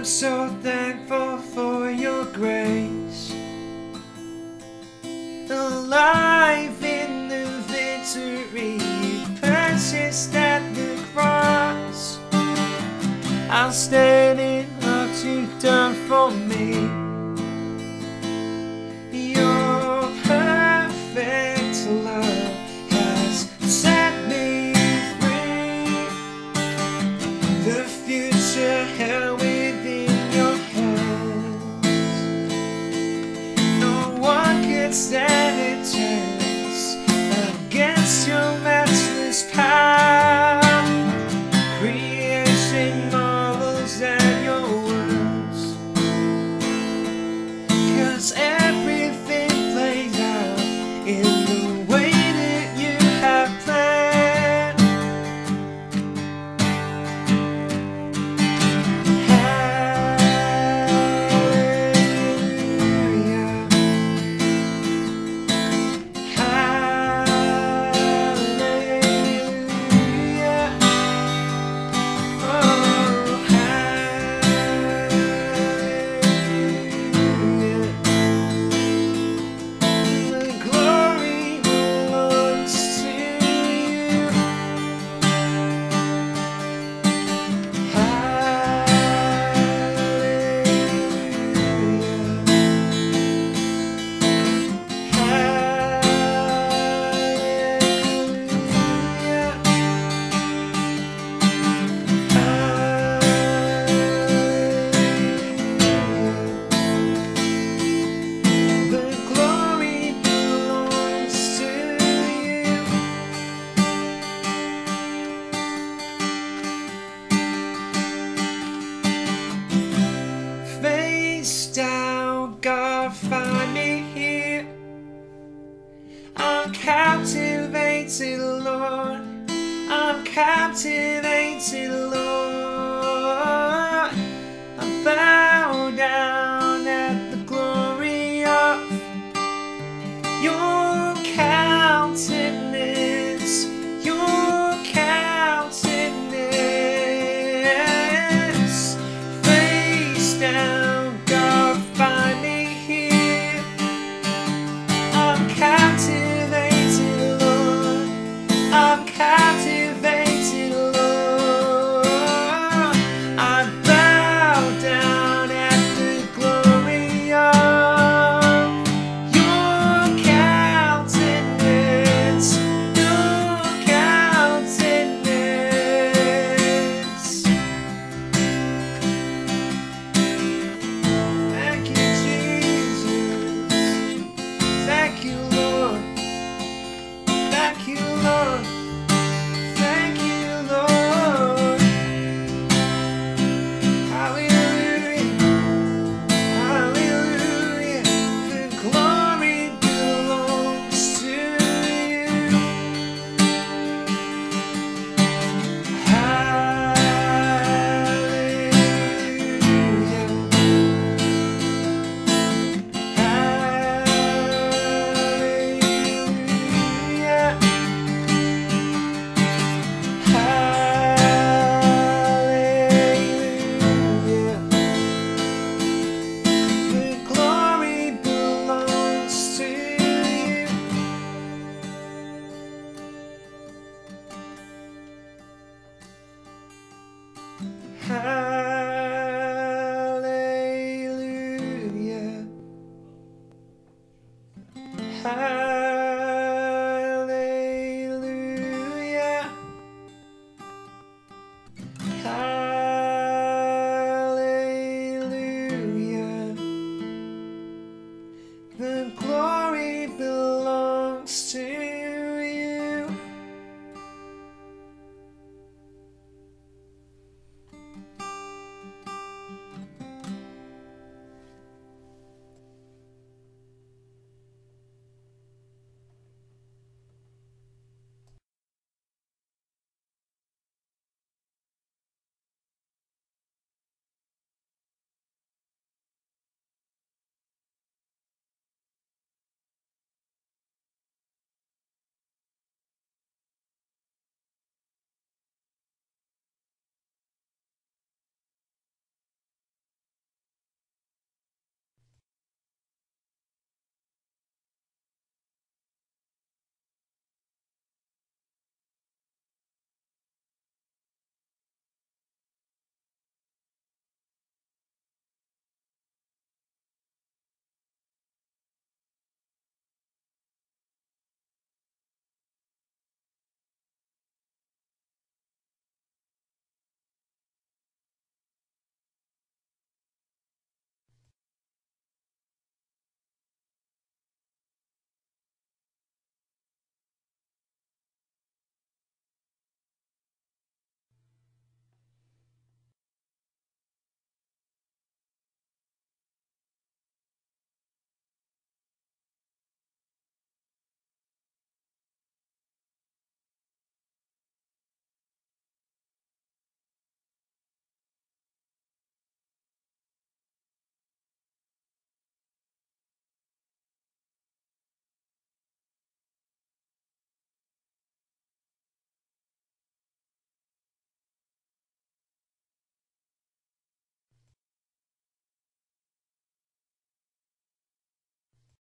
so thankful for your grace, alive in the victory you purchased at the cross. I'll stand in what you've done for me. Your perfect love has set me free. The future held within your hands. No one could stand a chance against your matchless power. Creation marvels at your words, 'cause everything plays out in the way that you have planned. Hallelujah, hallelujah, oh hallelujah. The glory belongs to you. The glory belongs to you. Face down, God, find me here. I'm captivated, Lord. I'm captivated, Lord. I'm bound.